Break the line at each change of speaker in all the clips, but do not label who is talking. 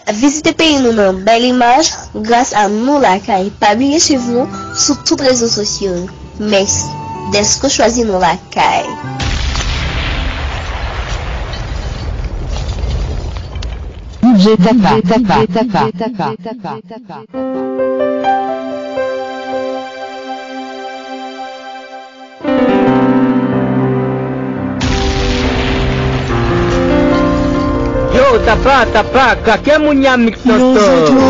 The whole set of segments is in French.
Visitez pays nous dans belle image grâce à nous la caille. Pas oublier suivre nous sur tous les réseaux sociaux. Merci d'être choisi nous la caille.
Yo, tapa, kake munya mix toto.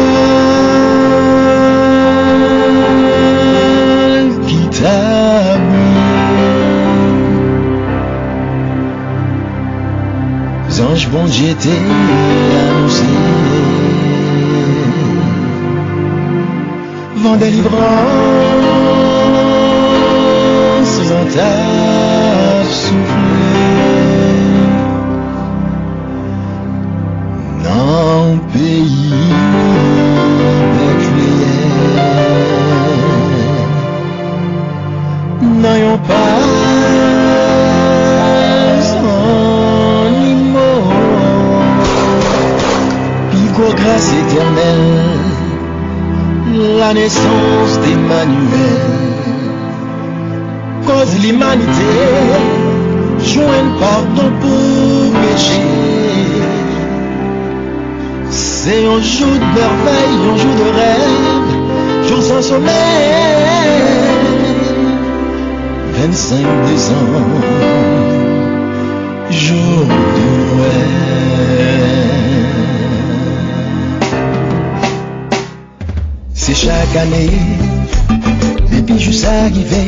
Ange bon Dieu t'est annoncé, vent délivrance dans ta soufflé, dans pays Bethléem, n'ayons pas grâce éternelle, la naissance d'Emmanuel, cause l'humanité, joint pardon pour péché. C'est un jour de merveille, un jour de rêve, jour sans sommeil, 25 décembre, jour de Noël. C'est chaque année, depuis juste arrivé,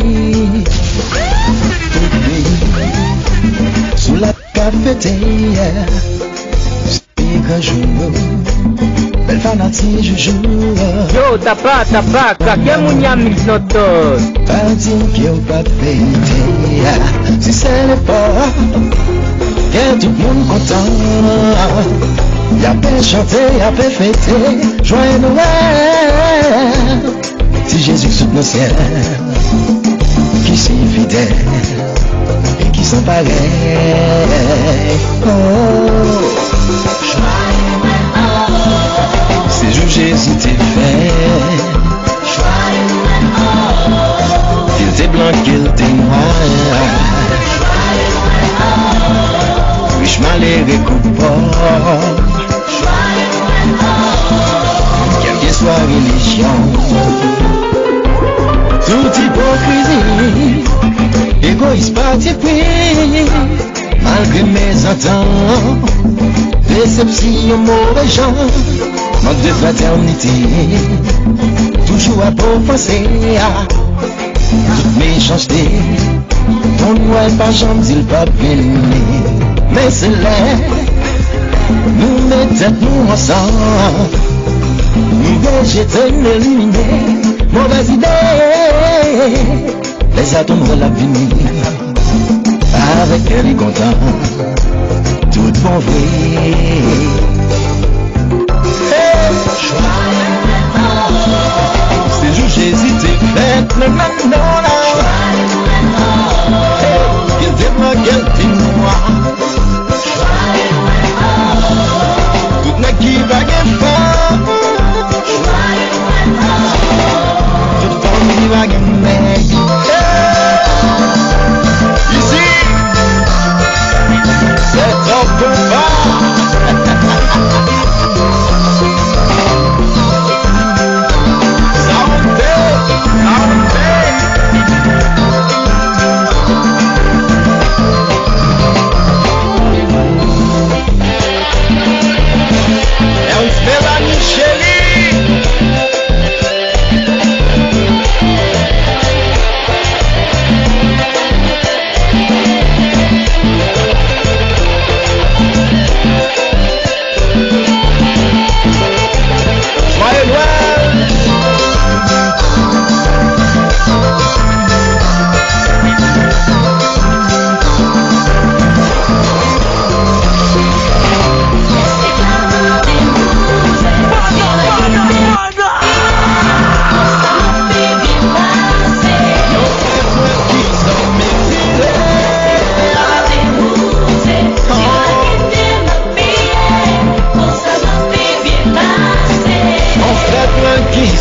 au pays, sous la cafetière, c'est qu'un jour, belle fanatique je joue.
Yo, tapa, kake munya mix toto.
Pas dire qu'il n'y a pas de vérité, si c'est le port, que tout le monde content. Y'a pas chanté, y'a pas fêté, joyeux Noël. Si Jésus sous nos ciels, qui s'est fidèle et qui sont pareils. Oh, c'est jour Jésus t'est fait. Il t'est blanc, qu'il t'est noir. Riche, malheureux, coupable. Quelle que soit religion, toute hypocrisie, égoïsme parti pris, malgré mes attentes, déception, mauvais gens, manque de fraternité, toujours à penser à toute méchanceté, ton noir pas jamais dit pas béni, mais c'est l'air. Nous mettons nous ensemble, nous végétons éliminés, mauvaise idée, les atomes de la vie, avec elle est content, tout bon vrai. C'est jour Jésus t'est fait, maintenant là, il t'est blanc, il t'est noir. Qui va gagner fort, tout le monde qui va gagner. Ici, c'est trop fort.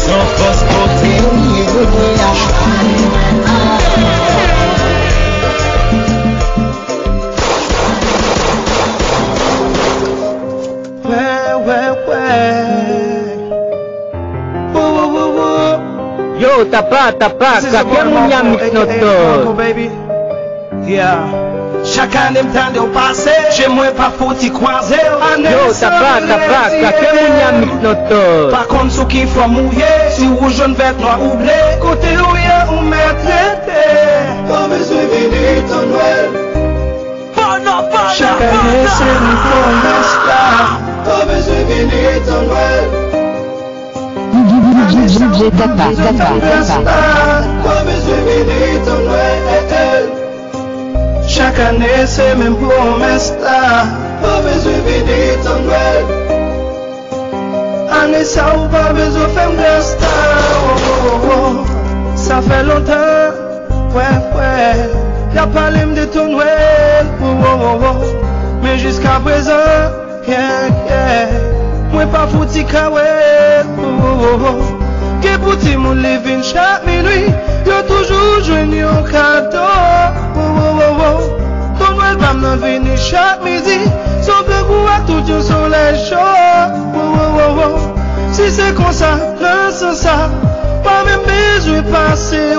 sans force côté.
Yo, tapa, kake moun ya mix noto.
Yeah. Chaque année m'tende au passé, j'ai moins pas fouti croiser.
Yo, tapa, kake moun ya mix noto.
Par contre, ceux qui font mouiller, si ou jaune, vert, noir ou blé, côté où y'a ou m'a traité.
Pas besoin de venir ton Noël.
Chaque année, c'est une promesse là.
Pas besoin de venir ton Noël.
DJ Tapa.
Pas besoin de venir ton Noël.
Chaque année, c'est même promesse là.
Pas besoin de venir ton Noël.
Année ça ou pas besoin de faire grâce là. Ça fait longtemps, ouais. Y'a parlé de ton Noël, mais jusqu'à présent, moi pas fouti kawel, que pouti mon living chaque minuit, y'a toujours joigné un cadeau, ton Noël va me venir chaque midi, sauf le goût à tout Dieu sur les jours, si c'est comme ça, non c'est ça, pas même besoin de passer,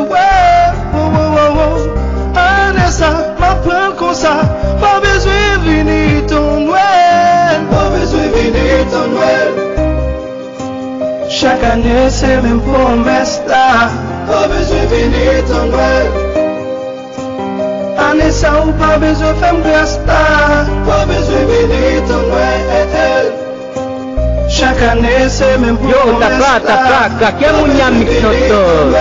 Anessa, m'apprends comme ça, pas besoin de venir ton Noël.
Pas besoin de venir ton Noël.
Chaque année c'est même promesse là.
Pas besoin de venir ton Noël.
Anessa ou pas besoin de faire grâce là.
Pas besoin de venir ton Noël.
Chaque année c'est même promesse
Yo, tapa, kake moun ya mix noto.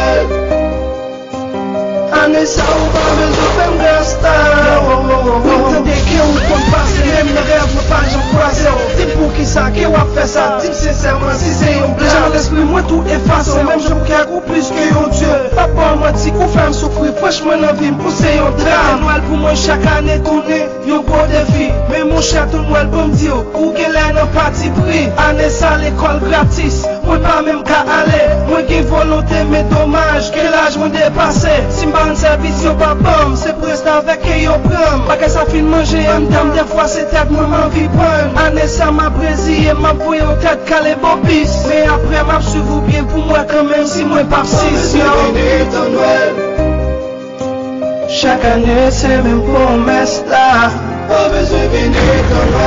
Anessa ou pas besoin de faire grâce là. M'entendez que ou qu'on passe, même le rêve me pas j'en croise. Dis pour qui ça, qui va faire ça, dis sincèrement si c'est un blé. J'ai l'esprit moi tout efface, même je me cago plus que un Dieu. Papa moi dit qu'on fait me souffrir, franchement la vie me pousse un drame. Noël pour moi chaque année connaît, y'a gros défi. Mais mon château Noël pour me dire, où qu'elle est en parti pris. Anessa l'école gratis, moi pas même qu'à aller. Moi qui volonté mais dommage, quel âge moi dépassé. Si m'ban service yo pas bon, c'est presque avec que yo prend. Pas que ça fin manger un dame, des fois c'est tête moi m'envie prendre. Anessa m'a brésillé, m'a voyé en tête calé bobis. Mais après m'a suivi bien pour moi quand même si moi pas si
ton Noël.
Chaque année c'est même promesse là.
Pas besoin de venir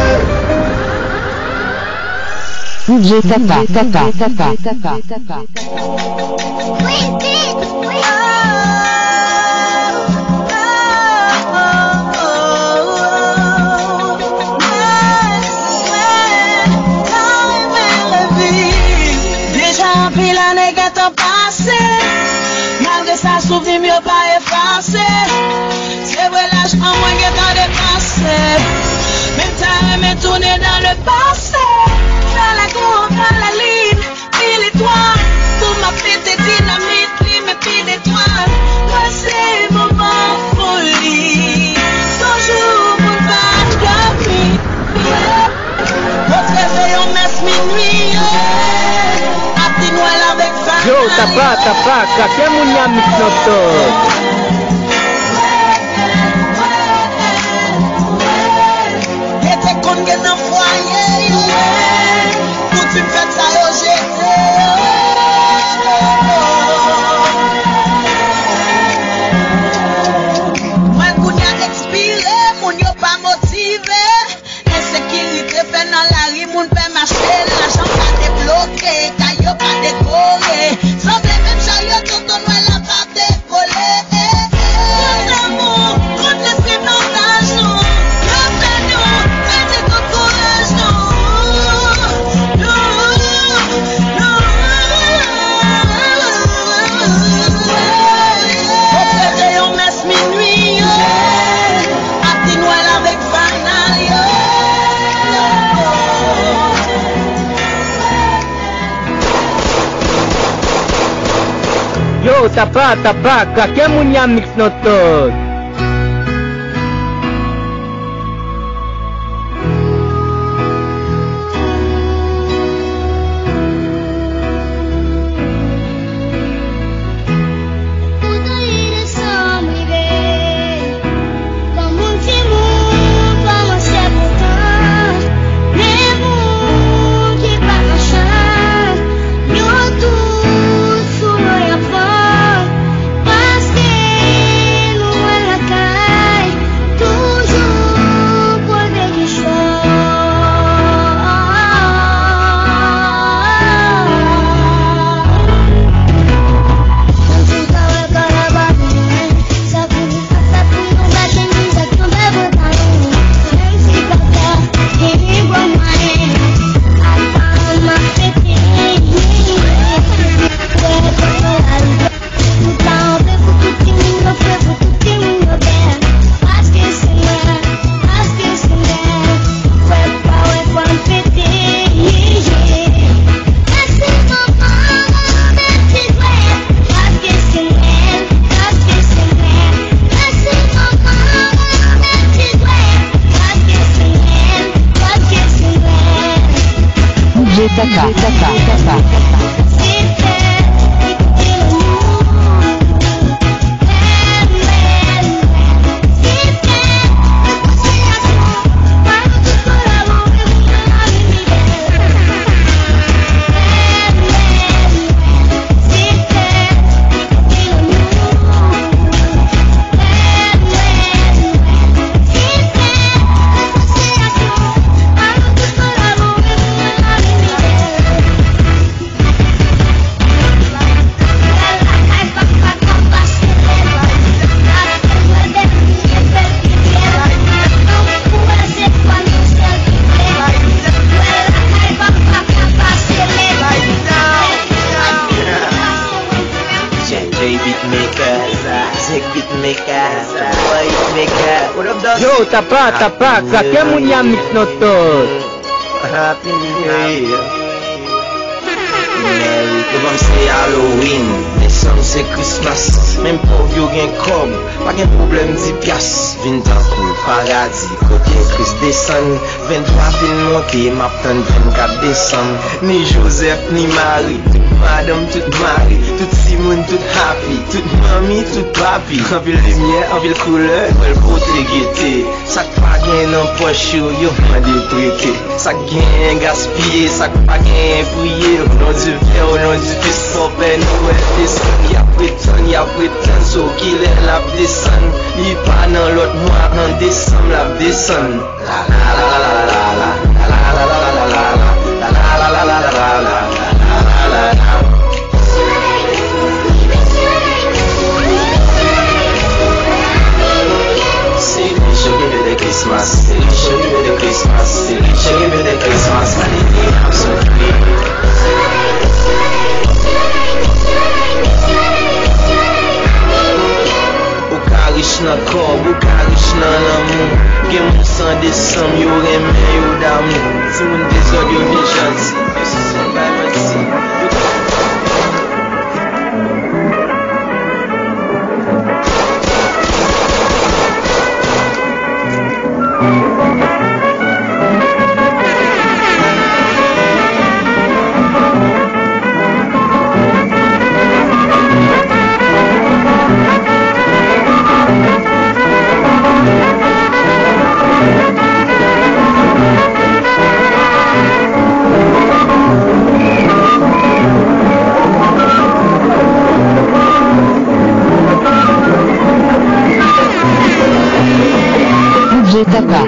ton Noël.
DJ Tapa.
Puis l'année qui est passée, malgré ça, souvenir mieux pas effacé. C'est vrai, l'âge en moins qui est dépassé. Même t'as aimé tourner dans le passé. Dans la cour, dans la ligne, puis l'étoile. Pour ma petite dynamite, lui, mes pieds d'étoile. Moi, c'est moment folie. Toujours mon bagami. Votre réveillon messe minuit.
Yo, tapa, kake moun ya mix noto.
Yete kon gen nan foyer, tout film fait ça yo jete. Mwen koun ya expire, moun yo pa motive. Insécurité fait dans la rue, moun pe marcher, l'argent pas débloqué, kayo pas décoré. Sans même chariot, tout ton Noël a pas décollé. Mon amour, contre l'esprit partage nous. Le fait nous, mettez tout courage nous. On fait on messe minuit. A petit Noël avec fanal.
Yo, tapa, kake moun ya mix noto.
DJ Tapa.
Yo, tapa, kakek punya mix notot.
Happy New Year. Devant c'est Halloween, décembre c'est Christmas. Même pour vous gen kob, pas gen problème 10 piastres. Vin dans le paradis, côté Christ descend. 23 fin monté, m'attend 24 décembre. Ni Joseph, ni Marie, toute madame, toute Marie, toute Simone, toute happy, toute mamie, toute papi. En ville lumière, en ville couleur, elle côté gaieté. Ça pas gen dans poche yo m'a déprêté. Ça gen gaspillé, ça pas gen fouillé. Au nom du Père, au nom du Fils, mon Père Noël descend. Y'a prétend, so qu'il est la descend. Il pas dans l'autre mois, en décembre la descend. La la la la la la la la la la la la la la la la la la la. Christmas, c'est le jour de Christmas, c'est le jour de Christmas, I'm so free. Ou ka riche nan kob, ou ka riche nan l'amour. Gen moun san desem, yo reme yo d'amour. Si moun dezod yo vin chanti, yo si sen bay manti.
DJ Tapa.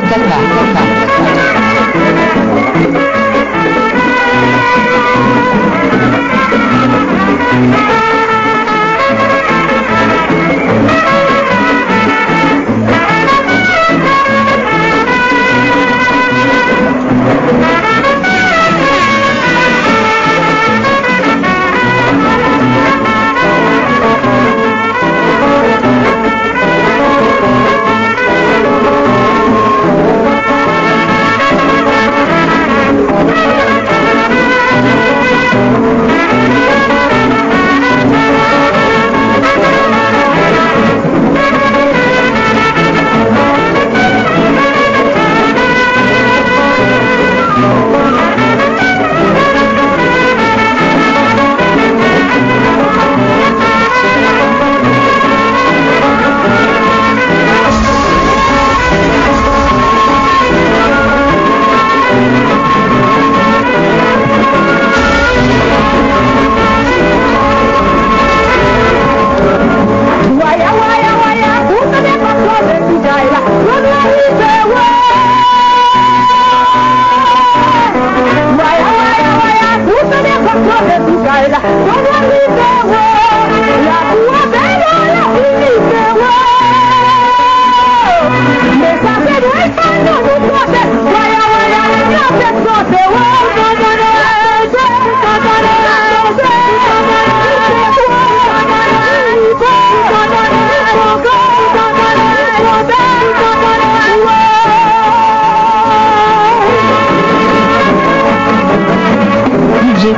DJ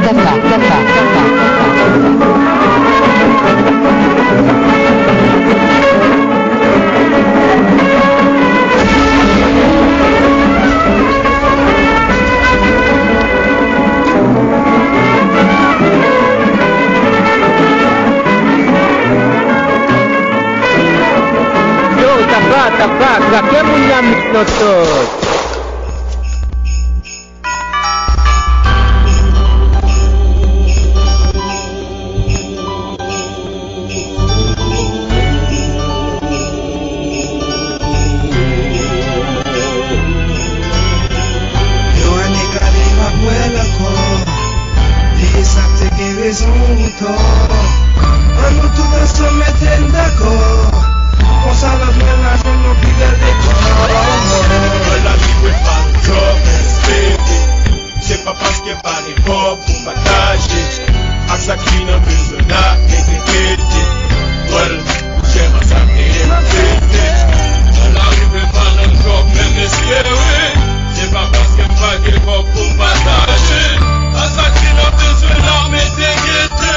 Tapa.
tapaka, que munya miknotot.
A nous tous se mettre d'accord. On s'en a bien la journée, on vit le décor.
La vie est pas le job, respecté. C'est pas parce qu'il n'y a pas les pauvres pour partager. À ça qui n'a besoin là, étiqueté. Well, j'aime à ça et répété. La vie est pas le job, même espéré. C'est pas parce qu'il n'y a pas les pauvres pour partager. À ça qui n'a besoin là, mais étiqueté.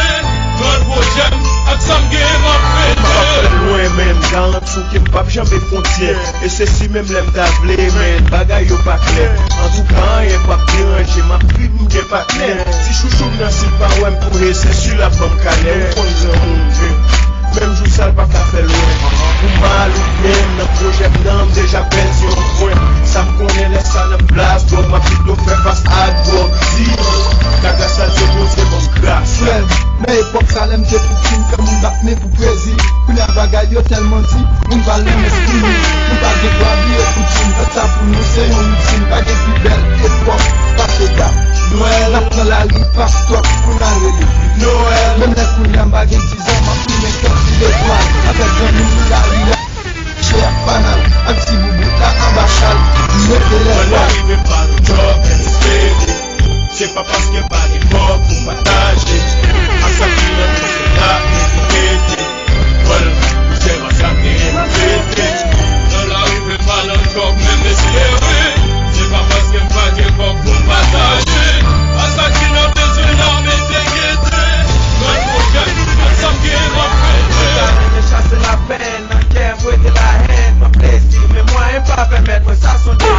Loin même dans un sou qui m'pas jamais frontière. Et c'est si même l'aime d'avler, mais bagay yo pas clair. En tout cas, y'a pas bien, j'ai ma pub m'gé pas clair. Si chouchou n'a si pas ouais m'pourrer, c'est sur la pomme calée. Même jou sale pas qu'à faire loin. Ou mal ou bien, dans projet d'âme déjà pension point. Ça me connaît, laisse ça dans place. Donc ma petite doit faire face à drogue. Si, la glace à Dieu, c'est mon glace.
Mais époque ça l'aime c'est pour film comme on bat mais pour plaisir. Pour la bagaille yo tellement dit, on va l'aime esprit. On va dégrader Poutine, ça pour nous c'est une routine. Pas de plus belle époque, pas de gars. Noël, après la rue, pas stop pour la rue. Noël, même les couilles en baguette 10 ans, ma fille n'est qu'un petit étoile. Avec un mini la rue, cher banal, un petit boubou là en bachal. Mettez les
la vie n'est pas le job, respecté. C'est pas parce qu'il n'y a pas les pauvres pour partager. À ça qui n'a besoin là, étiqueté. Well, j'aime à ça et répété. La vie n'est pas le job, même espéré. C'est pas parce qu'il n'y a pas les pauvres pour partager. À ça qui n'a besoin là, mais étiqueté. Well, à ça qui n'a besoin.
Chasser la peine, un cœur, de la haine, ma plaisir. Mais moi, un pas permettre ça, son défaite.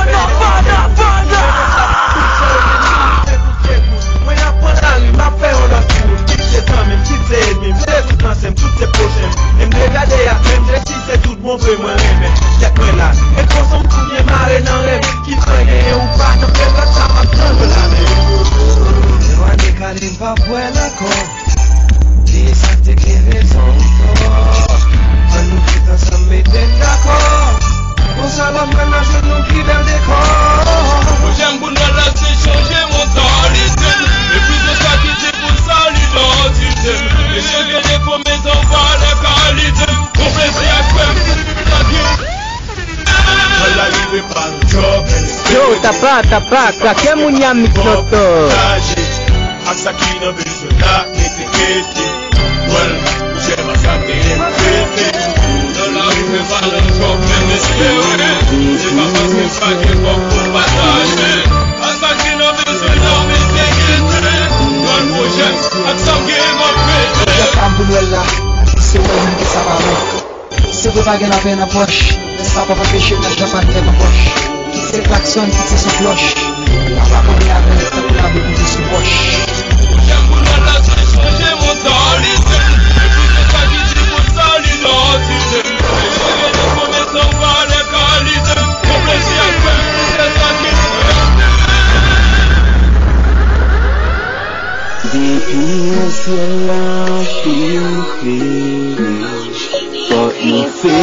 Moi y'a pas la rue, ma fait on la foule. Quitte les temps, même quitte les ennemis. M'lève tout ensemble, toutes les prochaines. Et m'regarder à même, j'ai si c'est tout bon vrai, moi remet. Y'a quoi là? Et qu'on s'en fout bien marrer dans rêve. Qui traîne ou pas, non fait pas ça, ma prendre la main. Moi n'est qu'à les pas pour l'accord. Dis ça t'es qui raison. À nous qui ensemble, mettez d'accord. On s'en va prendre la journée, nous qui dans le décor.
J'aime pour nous là, c'est changer mon mentalité. Et puis c'est ça qui dit pour ça l'identité. Et je viens de pour mes enfants la qualité. On fait si à faire la vie. La vie n'est pas le job.
Yo, tapaka, que munya miknotot.
À ça qui n'a besoin là, étiqueté. Well, j'aime à ça et répété. La vie n'est pas le job, même espéré. C'est pas parce qu'il n'y a pas de pauvres pour partager. À ça qui n'a besoin là, mais étiqueté. Dans le projet, à ça qui m'a pété.
c'est où que ça va mettre. C'est pour pas gagner la peine à poche. Ça va pas pécher, n'a pas de tête à poche. Qui c'est klaxon, qui c'est son cloche. La va comme la veille, ça pour la bouille sous poche.
J'aime pour la c'est changer mon mentalité. Et puis c'est ça qui dit pour ça l'identité. Et je viens de commettre en bas les qualités. Mon plaisir à faire, c'est ça qui
Depuis le ciel affiché, but you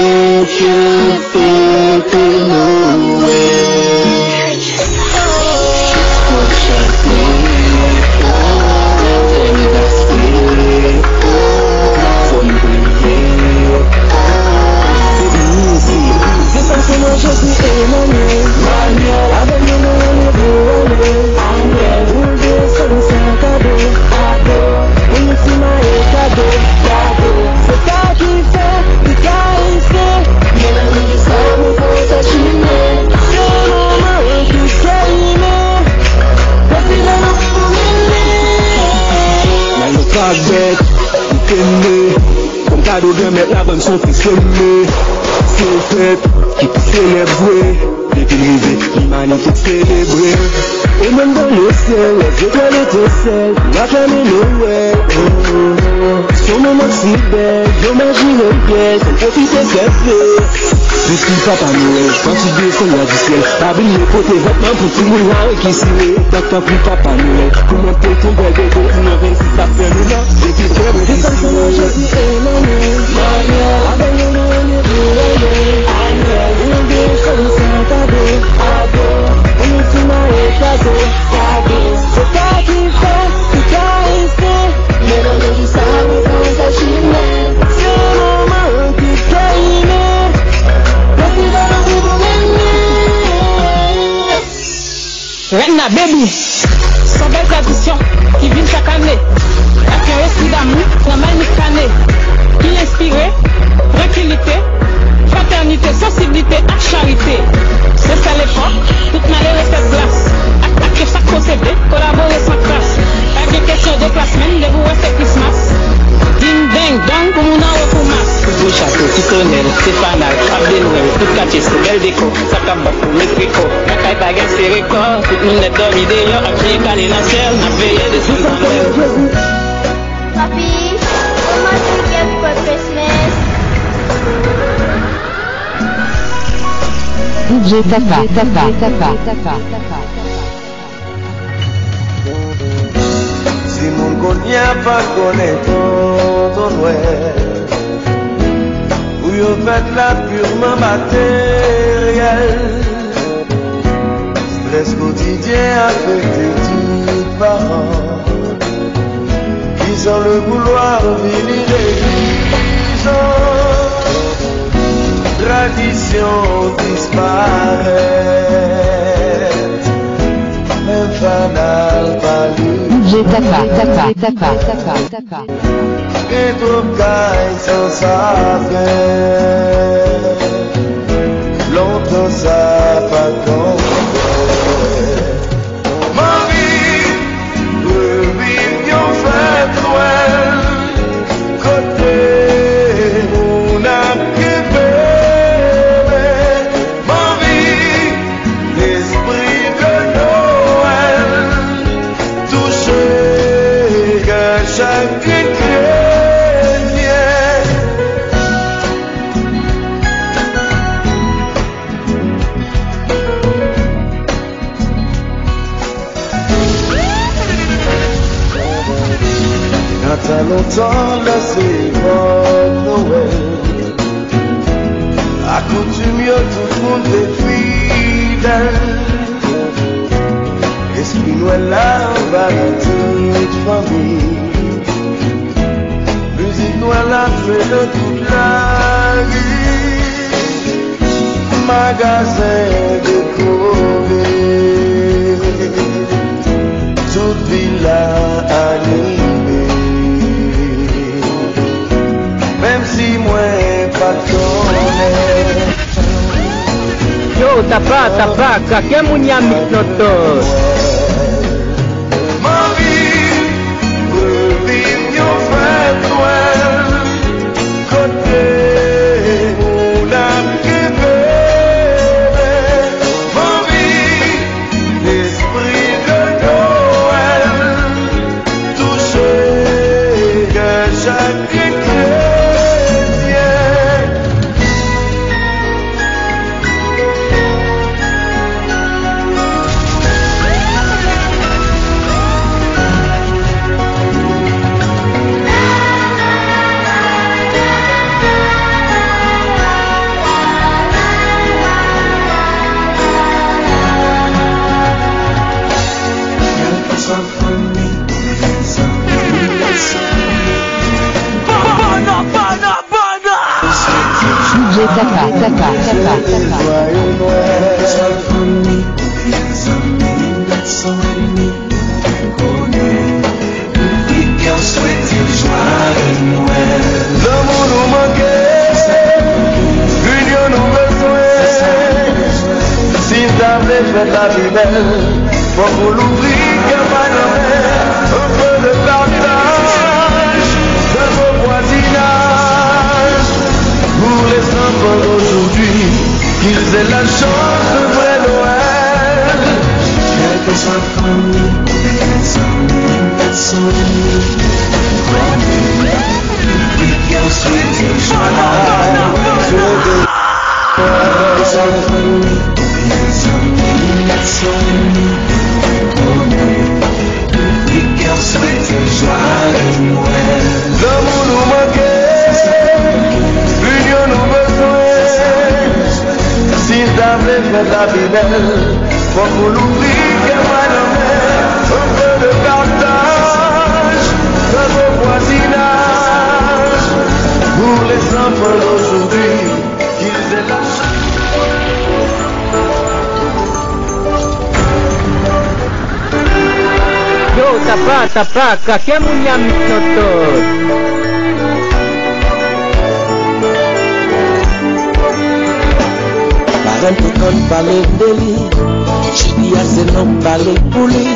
fake nowhere. Jésus Emmanuel, Manuel, avec nous on est volé. Angel, vous deux, c'est un cadeau, cadeau. On est si mal cadeau, cadeau. C'est ça qui fait, qui caresse. Mais la vie du sang, on peut s'achiner. C'est le moment qui s'est aimé. Depuis la nuit pour m'aimer. Là, le pas bête, on t'aimait. Comme cadeau de mettre la bonne son qui s'aimait. C'est fait. Qui peut célébrer, depuis l'arrivée, l'humanité célébrer. Et même dans le ciel, les étoiles étincellent, la famille Noël. Son moment si belle, j'imagine bien, sans profiter c'est fait.
Depuis Papa Noël, quand tu descends du ciel, pas oublié pour tes vêtements pour tout le monde qui s'y d'accord plus Papa Noël. Comment t'es ton bel bébé, 26 après nous là, j'ai dit que c'est comme ça, je dis Emmanuel, Manuel, avec le nom de Noël, Anuel, on dit comme ça, ado, on est tout marié, cadeau, c'est toi qui fais, qui t'a resté, mais dans le jour ça, on s'en s'achine, c'est le moment qui t'a aimé.
Renna baby, son belle tradition qui vient chaque année. Avec un esprit d'amour, la magnifique année. Qui inspire, tranquillité, fraternité, sensibilité et charité. C'est ça l'époque, toute malheur et cette glace. Avec chaque procédé, collaborer sans classe. Pas de question de classe même, de vous c'est Christmas. Ding ding dong, pour mon envoi pour masse. Beau château, Titonnel, Stéphane, Frappe des Noël, tout quartier, c'est belle déco. Ça tape beaucoup, mes tricots. Cacaille baguette, c'est record. Tout le monde est dormi d'ailleurs, à pied calé dans le ciel. On a payé des sous en l'air.
Papi, comment tu get for Christmas?
DJ Tapa.
Si mon connaît pas connaît ton Noël, où yo fait la purement matérielle, stress quotidien affecté tout parents, qui sont le couloir vini l'église, tradition disparaît, même fanal pas lu.
DJ Tapa.
Et trop gagne sans savoir, longtemps ça pas compris. Marie, revivre yon fête Noël, côté mon âme qui bébé. Marie, l'esprit de Noël, touché que chaque chrétien. T'as longtemps laissé votre Noël, accoutume tout le monde est fidèle. Esprit Noël là, on va toute famille. Musique Noël là, fait de toute la vie. Magasin décoré, toute villa animée. Même si moi pas connais.
Yo, tapa, kake munya miknotos.
Marie, revive yon fête Noël, côté mon âme qui bébé. Marie, l'esprit de Noël, touché que chaque chrétien.
DJ Tapa.
L'amour nous manquait, l'union nous besoin. Si t'avais fait la vie belle, faut qu'on l'oublie qu'elle va nommer. Un peu de partage, de vos voisinages. Pour les enfants d'aujourd'hui, qu'ils aient la chance de vrai Noël. Quelques enfants, we can sweet you, mais ta belle, faut qu'on l'oublie que moi non un peu de partage dans nos voisinages, pour les enfants d'aujourd'hui, qu'ils aient la chance.
Yo, tapa, que munya mitoto.
Parents tout quand parler de lui, je dis à ces noms parler pour lui.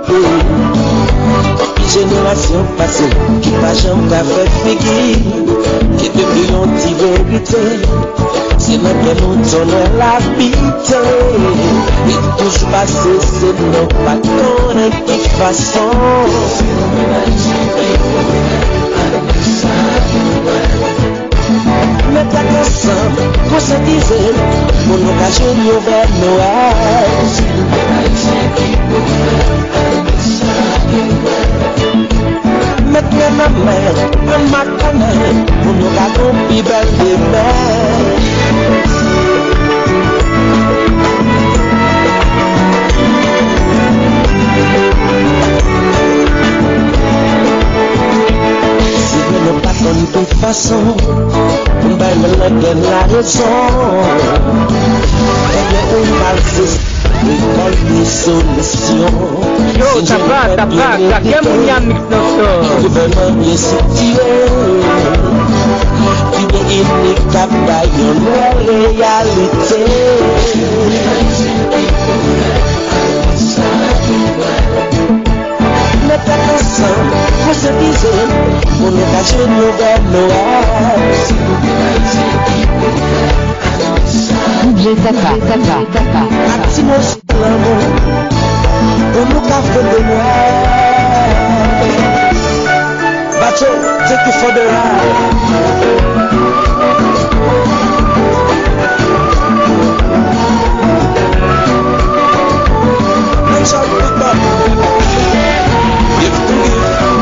Génération passée, qui pas jamais qu'à faire figure, qui depuis on t'y vérité, c'est même que nous donnons la pitié. Et toujours passé, c'est nos patrons et qui façon. Mais t'as ensemble, qu'on se disait, pour nous cacher nos vers Noël. Maintenant ma mère, un matin, pour nous garder plus belle des mères. Si nous ne pas de toute façon, on va me donner la raison. Et bien on va l'école des solutions.
Yo, tapa, que munya mitoto.
Gouvernement est situé, il est inécapable d'une réalité. Mais t'as ensemble, pour se disait, pour nous cacher nos vers Noël.
DJ Tapa.
Maximus l'amour, pour nous café de Noël. Bacho, take you for the ride. Make sure you pick up. Give to give.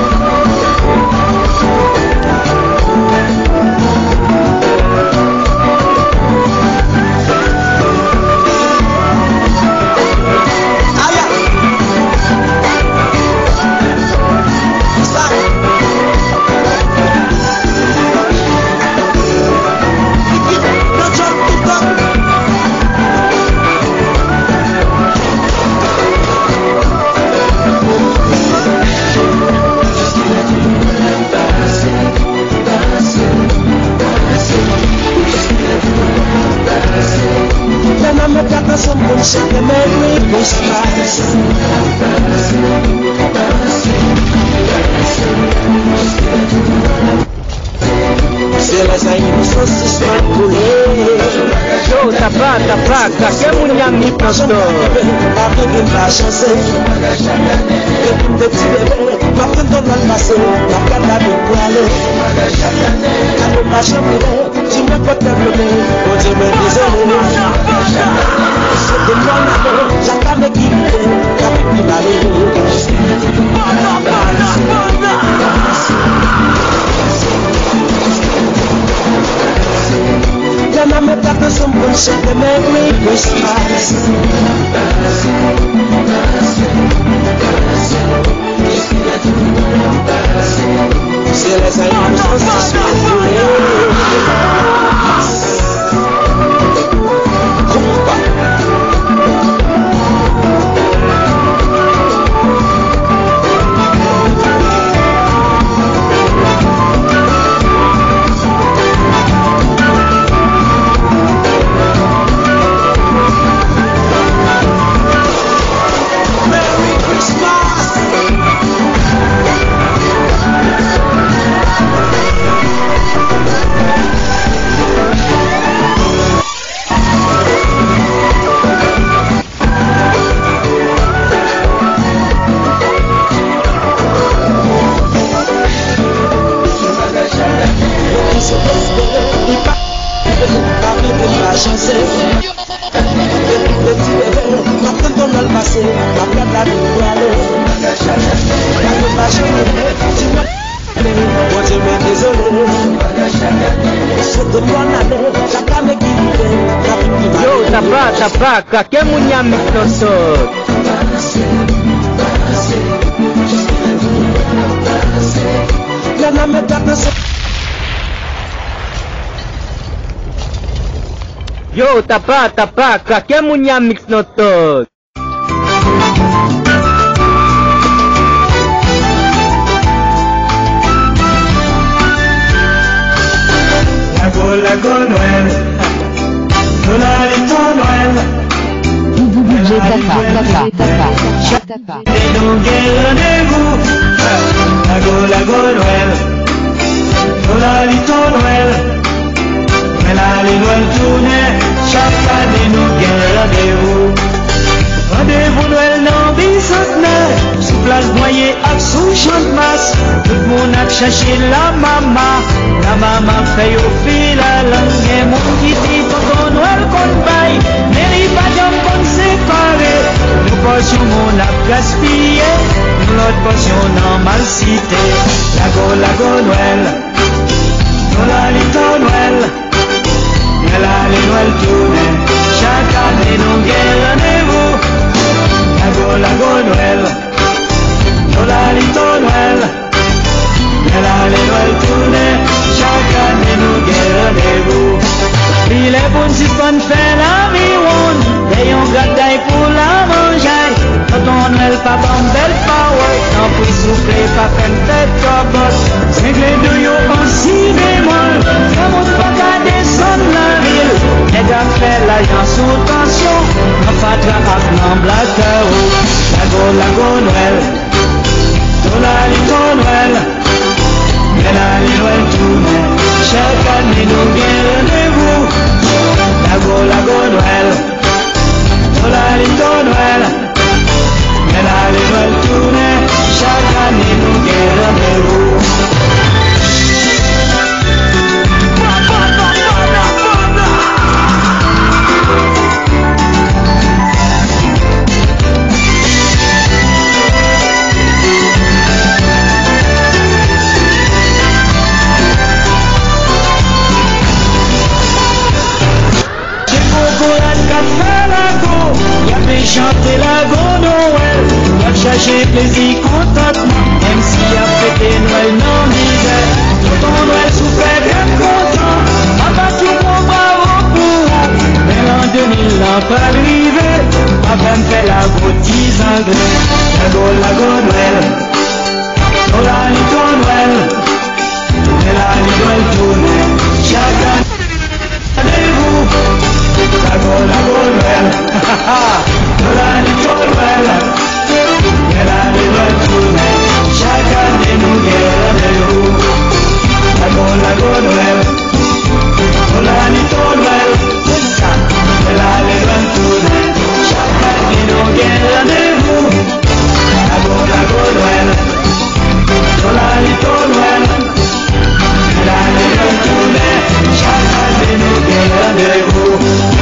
Merry Christmas. C'est les aïeux saucisses mal coulées.
Yo, tapa, que munya mitoto.
La vie va chancer. Et pour petit bébé, ma femme donne le passé. La canne de poêle. Quand on m'a chambré, tu me peux te lever. Oh, Dieu me désolé. C'est de mon amour, j'attends qui me fait. La vie qui va Then I met up with some bullshit, the Merry Christmas. C'est les aïeux saucisses mal coulées.
tapaka, que mulher me cansou. Yo, tapaka, que mulher mix no todo.
Lago Noël, Nolalito Noël.
DJ Tapa.
Et donc rendez-vous. Lago Noël, Nolalito Noël. Mais là les Noël tournent, chaque année nous rendez-vous. Rendez-vous Noël dans bicentenaire, sous place noyée ak sous champ de masse. Tout le monde a cherché la maman fait au fil à langue. Et mon qui dit tonton Noël qu'on baille, mais il pas d'homme qu'on séparé. Nous portions mon a gaspillé, nous l'autre portion normal cité. Lago Noël, Nolalito Noël. Mais là les Noël tournent, chaque année nous rendez-vous. Lago Noël, Nolalito Noël. Mais là les Noël tournent, chaque année nous rendez-vous. Il est bon si on fait la mi-ronde, et on gâteille pour la manger. Quand on Noël pas bon belle power, on peut souffler pas faire tête cabosse. C'est que de yo en si bémol, ça monte pas qu'à descendre la ville. Les gars fait l'agence sous tension, on fatra avec non blague. Lago Noël, Nolalito Noël. Mais là les Noël tournent, chaque année nous rendez-vous. Lago Noël, Nolalito Noël. Mais là les Noël tournent, chaque année nous rendez-vous. Chanter Lago Noël, y'a cherché plaisir, contentement, même si y'a fêté Noël non misère. Tonton Noël souffrait bien content, papa tout mon bravo pour vous. Mais l'an 2000 n'a pas arrivé, papa me fait la bêtise anglais. Lago Noël, Nolalito Noël. Mais là les Noël tournent, chaque année rendez-vous. Lago Noël, Nolalito Noël. Mais là les Noël tournent, chaque année nous rendez-vous. Lago Noël, Nolalito Noël. Mais là les Noël tournent, chaque année nous rendez-vous. Lago Noël, Nolalito Noël. Mais là les Noël tournent, chaque année nous rendez-vous.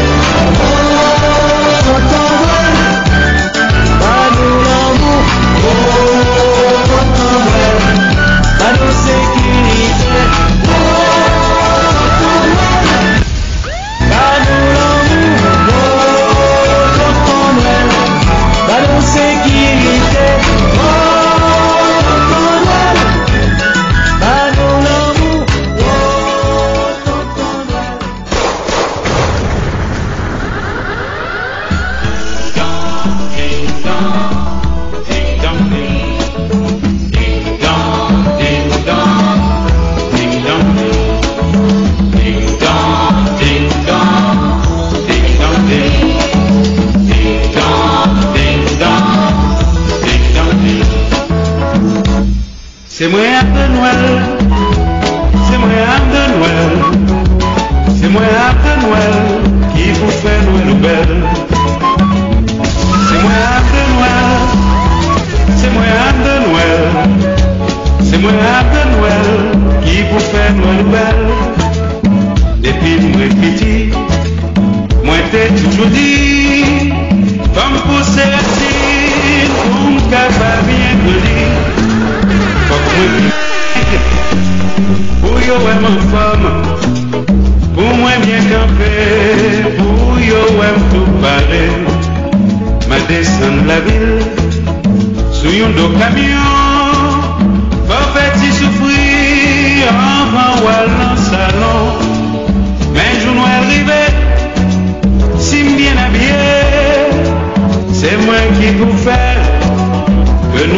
C'est moi de Noël, c'est moi de Noël, c'est moi de Noël qui vous fait Noël belle. C'est moi de Noël, c'est moi de Noël, c'est moi de Noël qui vous fait Noël belle. Depuis moi petit, moi t'ai toujours dit, comme pour ces racines, pour me faire bien joli. Pour yo ma femme, pour moi bien camper, pour yo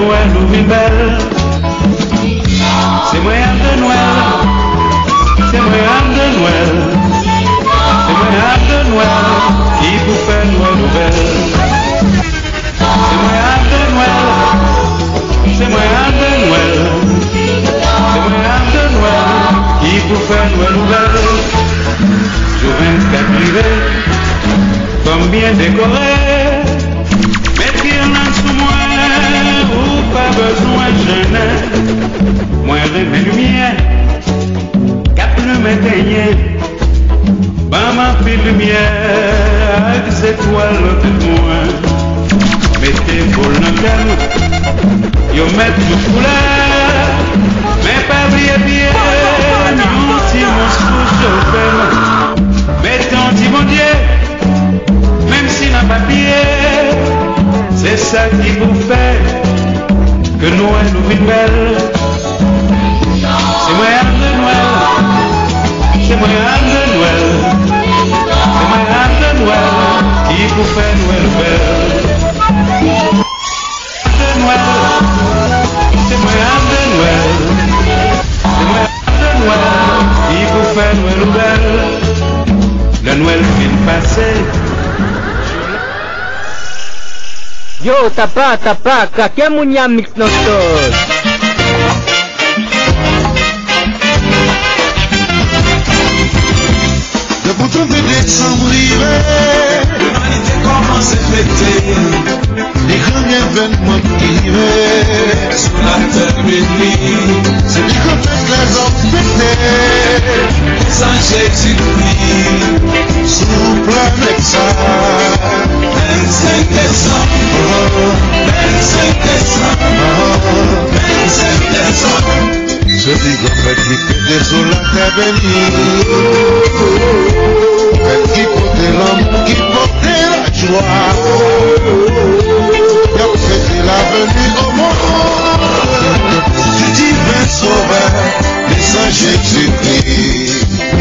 Noël ou une belle. C'est moi de Noël. C'est moi de Noël. C'est moi de Noël qui vous fait Noël nouvelle. C'est moi de Noël. C'est moi de Noël. C'est moi de Noël qui vous fait Noël nouvelle. Jour 24 privé, comme bien décoré. Mettez l'un sous moi, ou pas besoin de jeûner. Moi mes lumières, cap le m'éteigner. Maman fait lumière, avec ses étoiles de moi. Mettez vos lanternes, yo mettez tout couleur. Mais pas oublier bien, nous si mon sous mettez en dit mon Dieu, même si n'a pas papier. C'est ça qui vous fait que Noël nous vit belle. C'est moi de Noël. C'est moi de Noël. C'est moi de Noël qui vous fait Noël belle. De Noël. C'est moi de Noël. C'est moi de Noël qui vous fait Noël belle. Le Noël vient passer.
Yo, tapa, kake mounia mix nostos.
Le bouton de décembre hiver, l'humanité commence à fêter. Les grands événements d'hiver, sous la terre bénie. C'est lui qu'on fait les hommes fêter. Sans Jésus-Christ, sous planète ça. 25 décembre, 25 décembre, 25 décembre. Celui qu'on fait qui fait sur la terre bénie. Qui porte l'amour, qui porte la joie. Qui a fêté la venue au monde du divin sauveur, le Saint Jésus-Christ.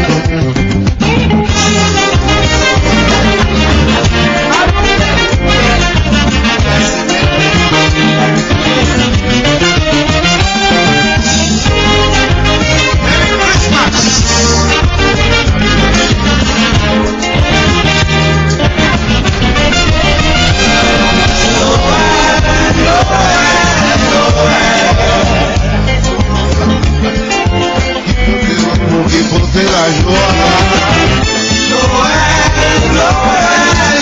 De la joie. Noël, Noël,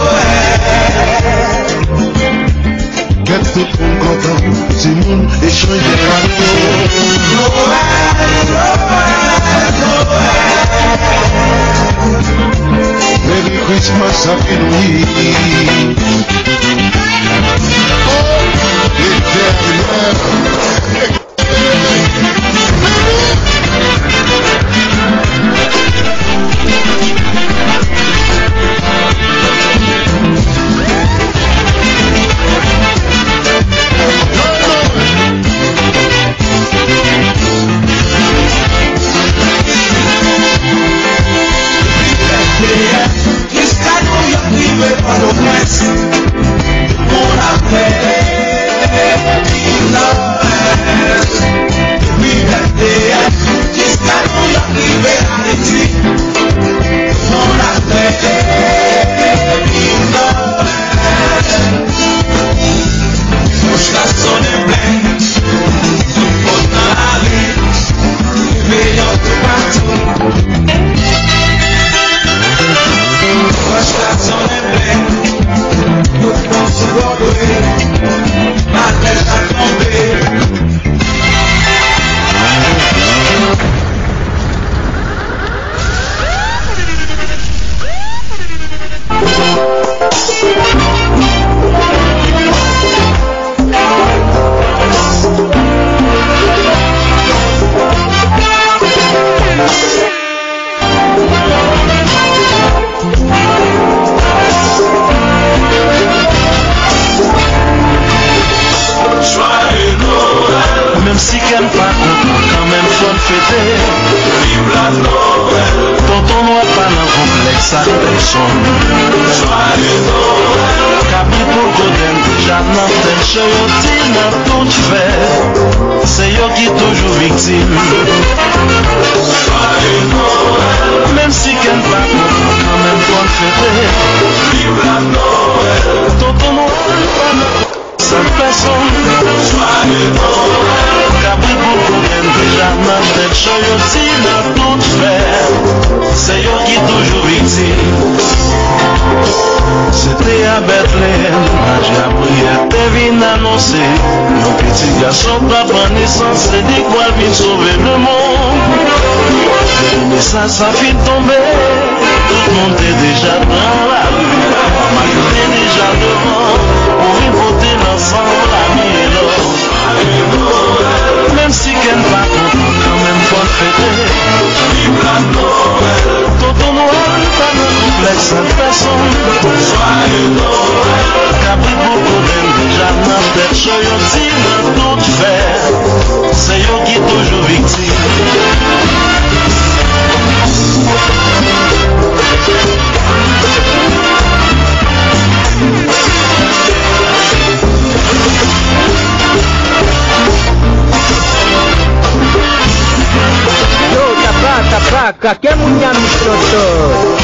Noël. Qu'est tout le monde content, si le monde échange des cadeaux. Noël, Noël, Noël. Merry Christmas, Happy New Year. Oh, l'éternel. Jusqu'à nous y arriver par nos
pas content, quand même faut le fêter. Vive la Noël. Tonton Noël pas dans complexe à personne. Joyeux Noël. Capri pour Godem, déjà dans tel show, yo dit dans tout fait. C'est yo qui toujours victime. Joyeux Noël. Même si qu'elle pas content, quand même faut le fêter. Vive la Noël. Tonton Noël pas dans cette personne. Joyeux Noël. Capri pour Godem, déjà dans tel show, yo dit dans tout fait. C'est yo qui toujours victime. C'était à Bethléem, j'ai appris à Tevin annoncer. Nos petits garçons, papa naissance, c'est dit quoi vient sauver le monde. Mais ça fit tomber, tout le monde est déjà dans la rue. Mario est déjà devant, on vit voter l'ensemble, la nuit et l'or. Même si qu'elle pas content, quand même faut le fêter. Vive la Noël. Tonton Noël, pas de complexe à personne. Joyeux Noël. Capri pour Godem, déjà dans tête show, yo dit dans tout fait. C'est yo qui toujours victime.
Tapaka, que mulher me estrotou.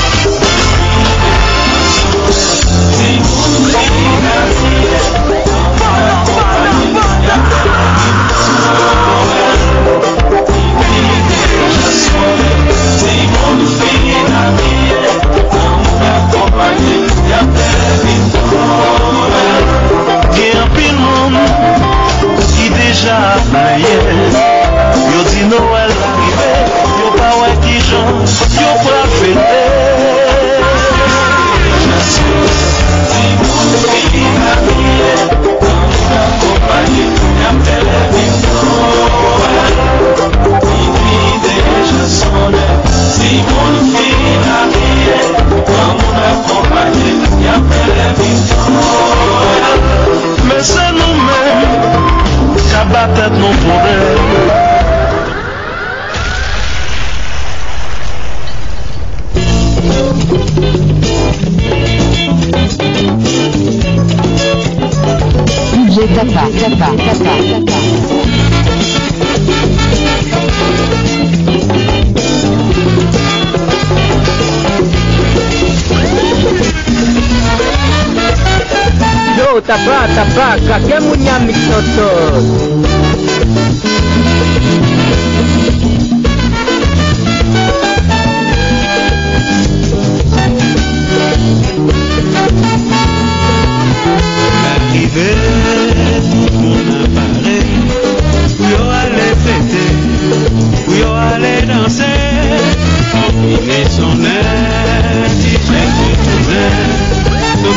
Gen pile monde qui déjà payé. Yo dit Noël arrivé. Yo pa wè ki jan, yo pral fêter. Si moun fin habillé, moun accompagné, y'a télévision Noël. Minuit déjà sonné. Si moun fin habillé, moun accompagné, y'a télévision Noël. Mais c'est nous-mêmes qui battent nos problèmes.
Tapa.
Yo, tapa, que mulher me estrotou.
L'arrivée, tout le monde apparaît. Où yo allait fêter, où yo allait danser. Il est son air, si j'ai tout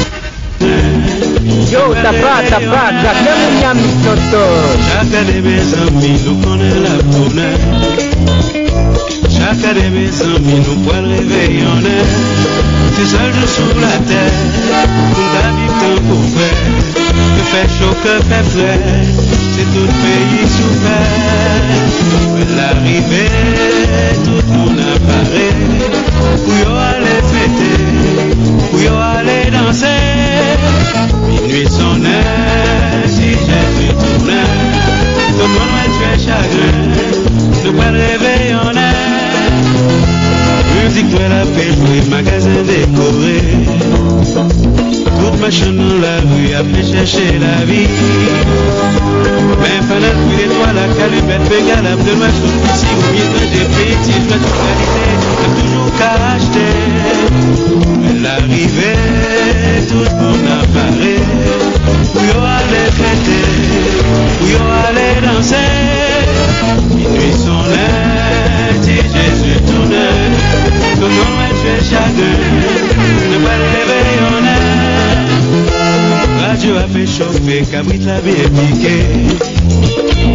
Yo, tapa, que mulher me estrotou.
Chacun de mes amis nous connaît la tournée. Chacun de mes amis nous poil réveiller en air. C'est seul jour sur la terre, pour ta vie tant pour faire. Que fait chaud, que fait frais, c'est tout le pays souffert. L'arrivée, tout le monde apparaît. Où yo allait fêter, où yo allait danser. Minuit sonnait, si Jésus tournait. Tout le monde fait chagrin, nous pas réveiller en air. Musique pour la paix, jouer, magasin décoré. Toute machine dans la rue a fait chercher la vie. Mais pendant que l'étoile, la calibette, pégalable de ma chute, si ou bien des petits, de toute qualité, a toujours qu'à acheter. Mais l'arrivée, tout le monde apparaît. Où yo allait fêter, où yo allait danser. Minuit sonnait, si Jésus tournait. Tout le monde fait chacun, ne pas réveiller en air. Radio a fait chauffer, cabrit la vie piqué.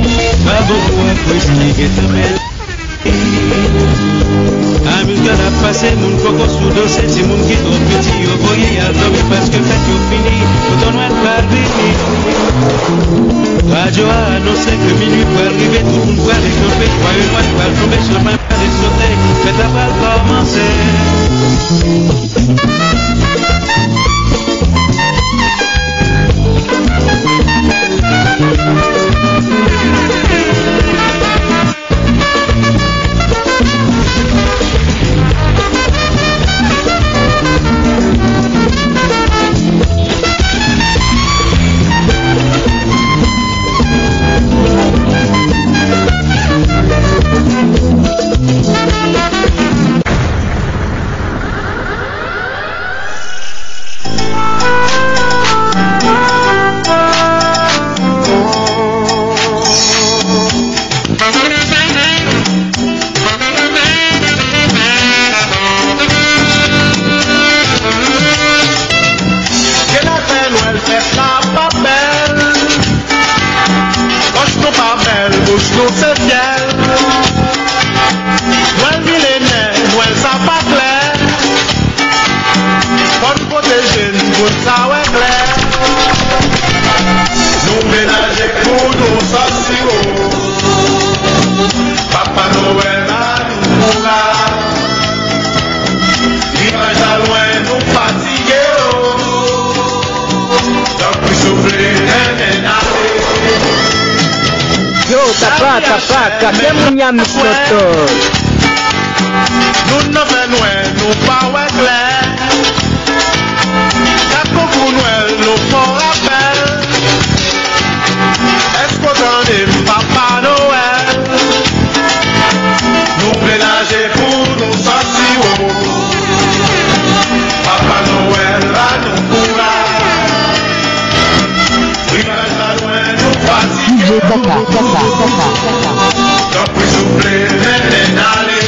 Pas beaucoup à qui est un bel. Amuse la c'est mon coco sous dossier, c'est mon qui trop petit, au voyez à dormir parce que fête au fini, quand on est pas fini. Radio a annoncé que minuit peut arriver, tout le monde va réchauffer, croyez moi tu vas tomber sur ma pas et sauter, faites à pas commencer.
Tapa, que munya miknoto.
Nous ne venons pas clair. Chaque pour nous font rappel. Est-ce qu'on en est Papa Noël? Nous ménager pour nous sortir. Papa Noël va nous courir. Oui, mais ça loin nous fatiguer. Donc vous soufflez, mais n'allez.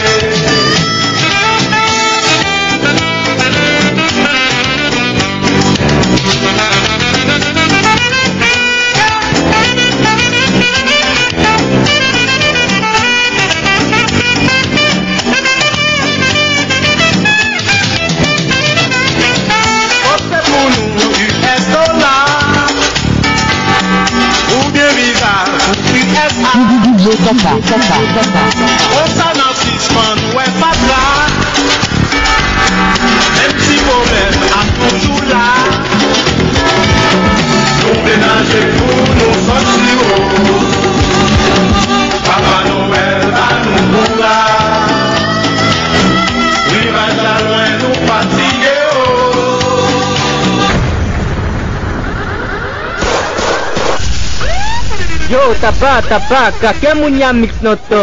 On s'en suspend, ouais, pas là. Même si problème a toujours là. Nous ménager pour nous sortir. Papa Noël va nous courir. Oui, va loin nous fatiguer.
Yo, tapa, que munya miknoto.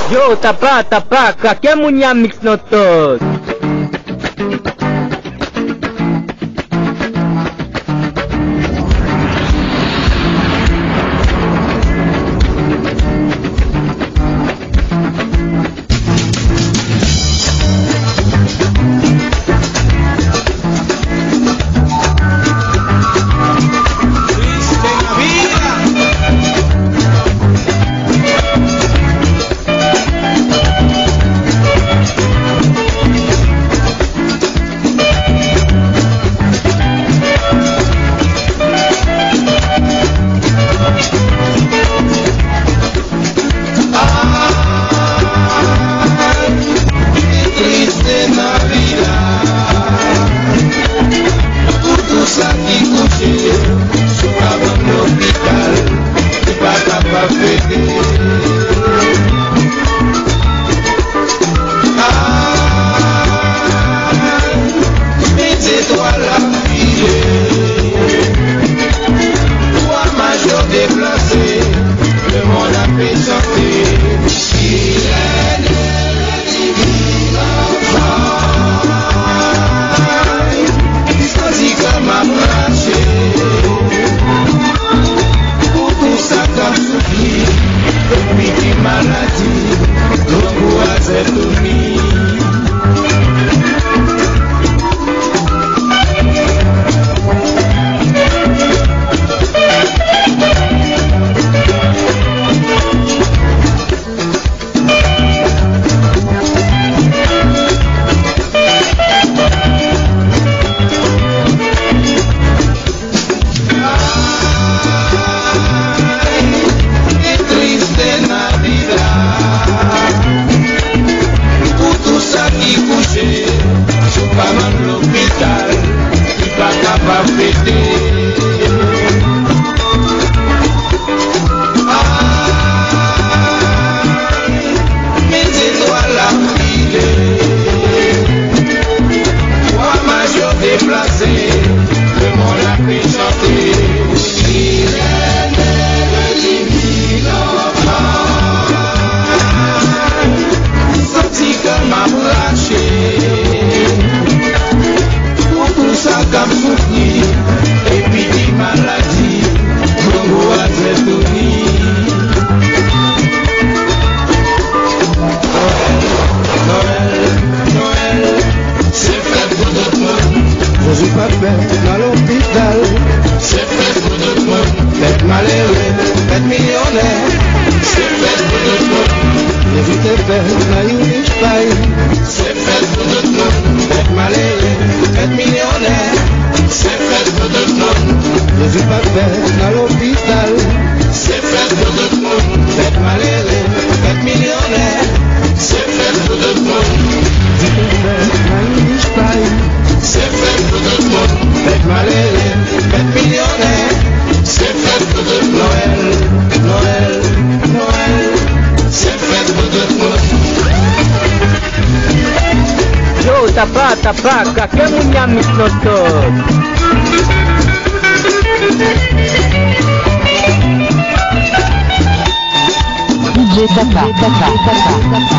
Yo, tapa, que munya mix notos. Tapa, que munya mix notos.
DJ Tapa.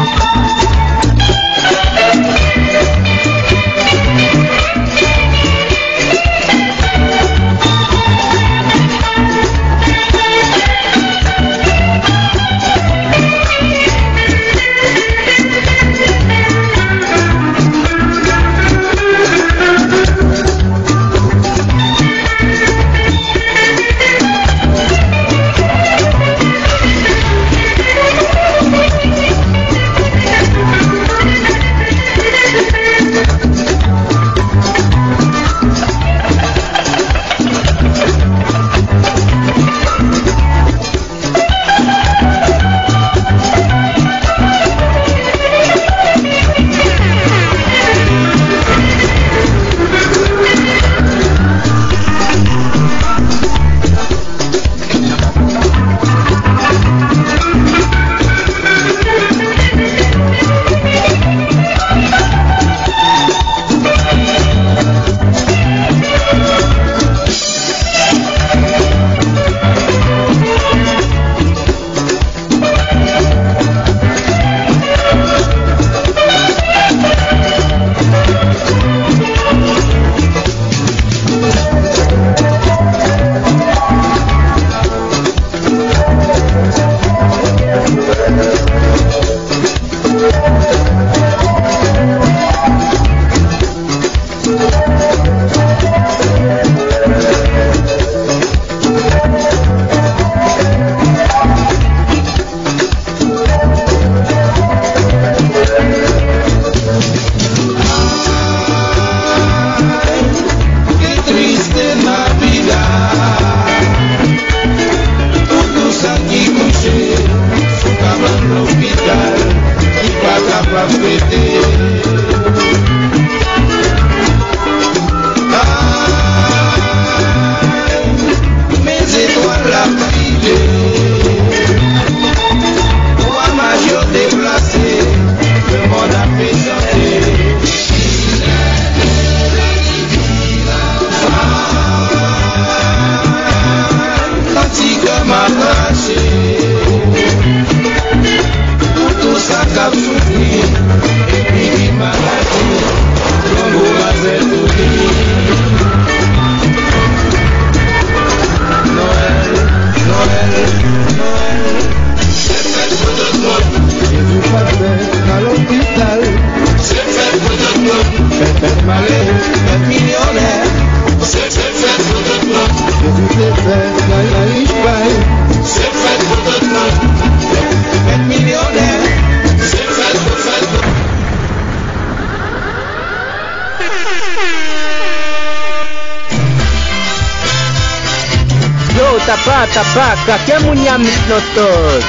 tapa, kake munya mix notos.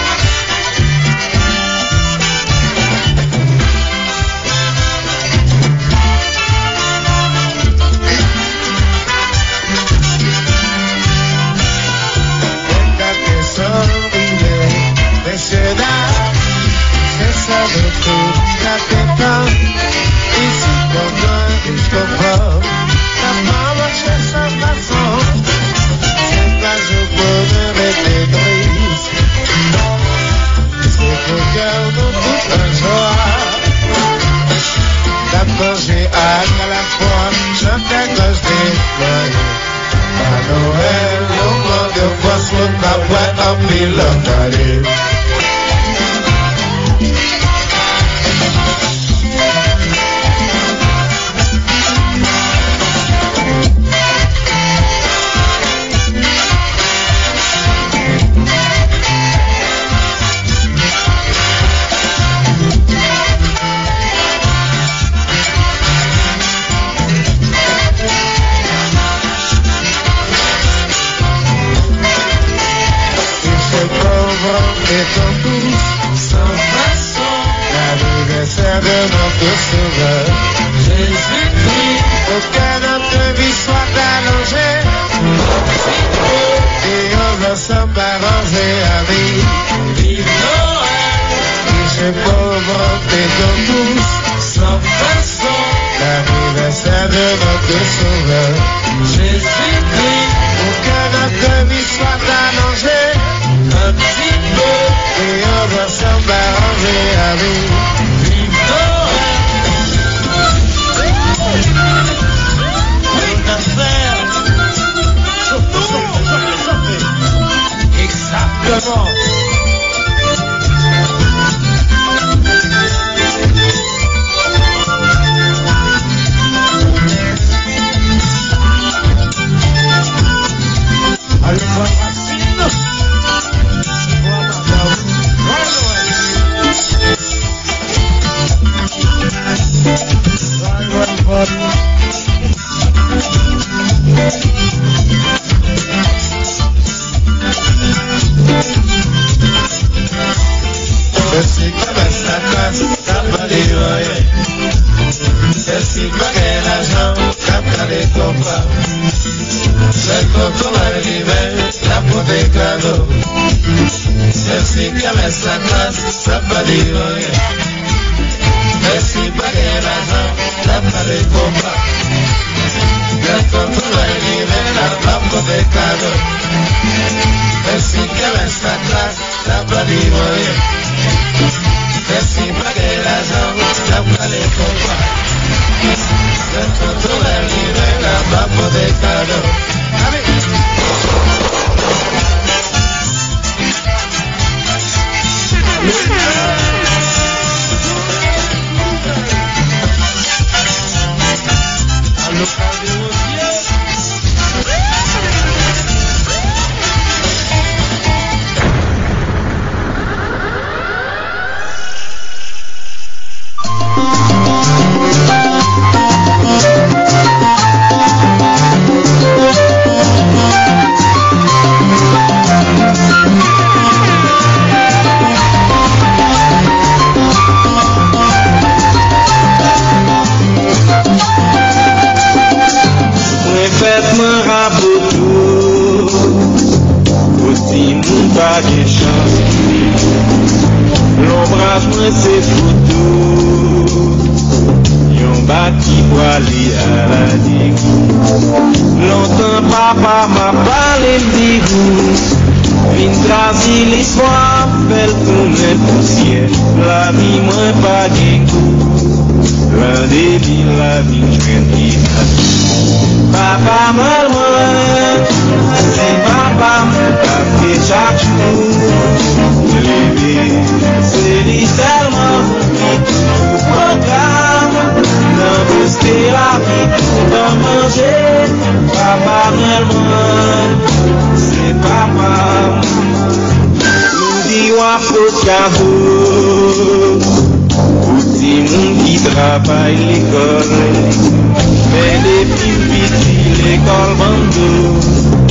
Travaille l'école, mais les plus petits l'école bando.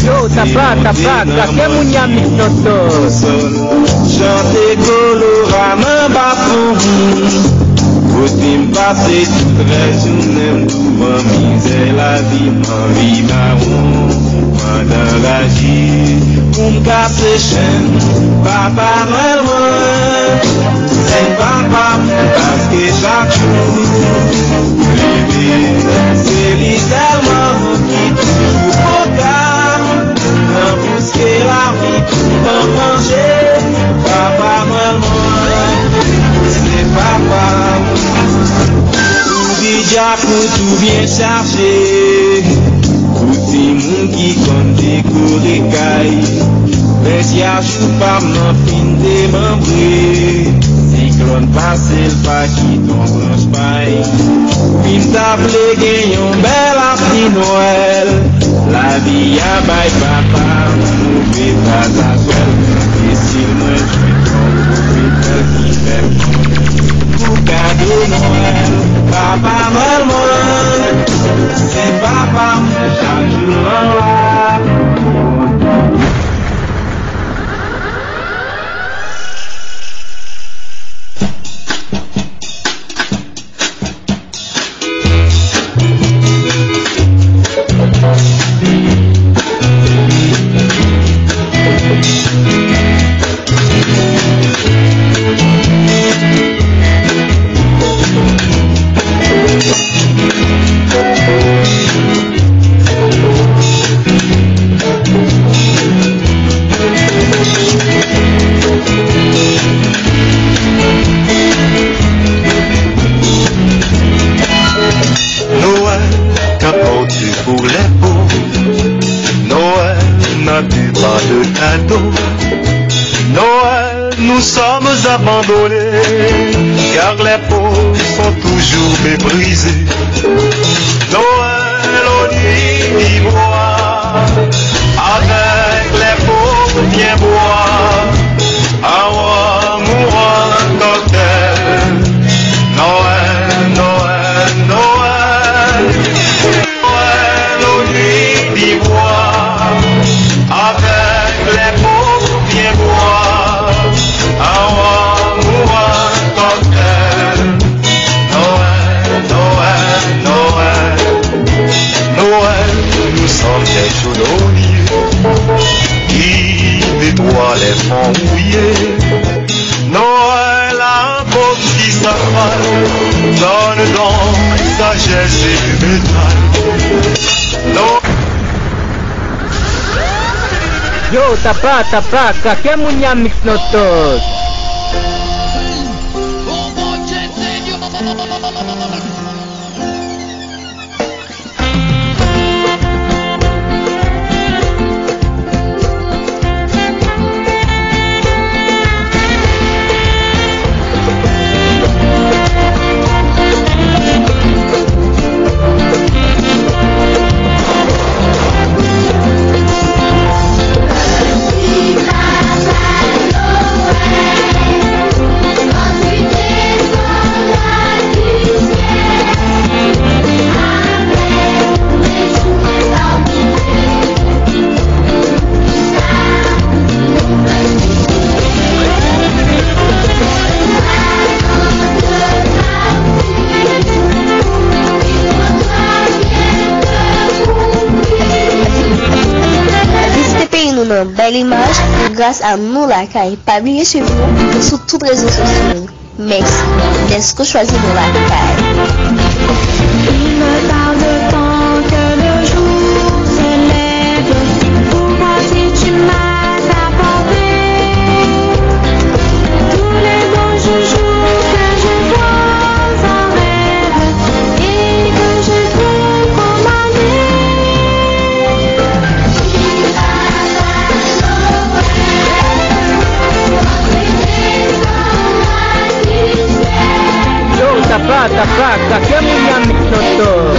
Yo, tapa, kake moun ya mix noto.
Chante colorama bafou. Côté m'passe toute la journée pour misère la vie marron. Pendant la vie, pour m'casser chaîne, papa loin. C'est papa parce que chaque jour, bébé, c'est littéralement qui tout au cas. Dans bousquer la vie pour manger, papa loin. C'est papa. Déjà pour tout bien chargé, tout le monde qui compte décorer caille. Mais si à jour pas m'en fin démembré, cyclone passe le pas qui tombe branche paille. Fin t'appelé gagner un bel après Noël. La vie a bail papa, mon fait pas à seul. Et si moi je suis trop qui fait pour cadeau Noël. Papa Noël, c'est papa, chaque jour en
abandonnés, car les pauvres sont toujours méprisés. Noël aux nuits d'ivoire, avec les pauvres viens boire, à mourant cocktail. Noël, Noël, Noël, Noël aux nuits d'ivoire, avec les pauvres viens boire, nous sommes des chaudronniers qui nettoient les fonds mouillés. Noël a un pauvre qui s'affale, donne donc sagesse et métal.
Yo, tapa, kake moun ya mix notos.
Belle image grâce à nous la caille. Pas oublier suivre nous sur toutes les réseaux sociaux. Merci d'être choisi nous la caille.
Il me tarde tant que le jour se lève. Pour moi si tu m'as apporté tous les beaux jours que je vois en rêve et que je sais commander.
Tapa, kake moun ya mix noto.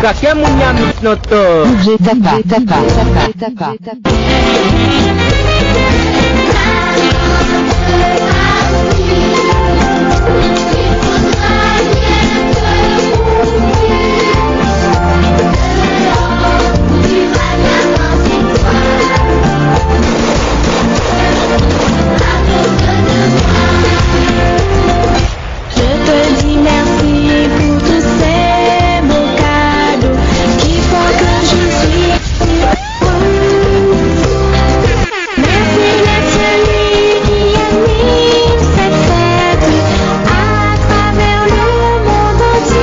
Kake mounya mix noto.
DJ Tapa.
Je te dis merci pour tous ces beaux cadeaux qui font que je suis heureuse. Merci d'être celui qui anime cette fête à travers le monde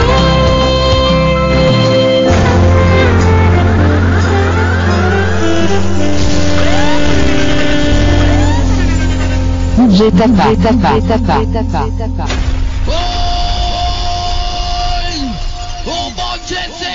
DJ Tapa.
Oh, bon Jet